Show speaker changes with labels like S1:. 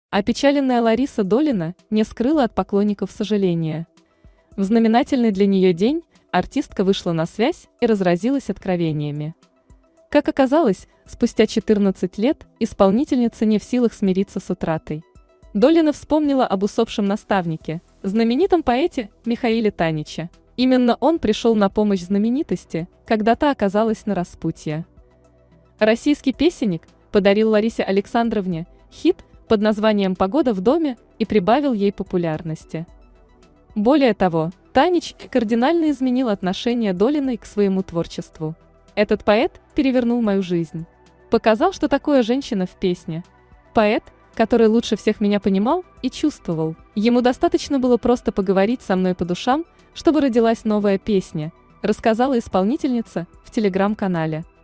S1: Опечаленная Лариса Долина не скрыла от поклонников сожаления. В знаменательный для нее день артистка вышла на связь и разразилась откровениями. Как оказалось, спустя 14 лет исполнительница не в силах смириться с утратой. Долина вспомнила об усопшем наставнике, знаменитом поэте Михаиле Таниче. Именно он пришел на помощь знаменитости, когда та оказалась на распутье. Российский песенник подарил Ларисе Александровне хит под названием «Погода в доме» и прибавил ей популярности. Более того, Танич кардинально изменил отношение Долиной к своему творчеству. Этот поэт перевернул мою жизнь. Показал, что такое женщина в песне. Поэт, который лучше всех меня понимал и чувствовал. Ему достаточно было просто поговорить со мной по душам, чтобы родилась новая песня, рассказала исполнительница в телеграм-канале.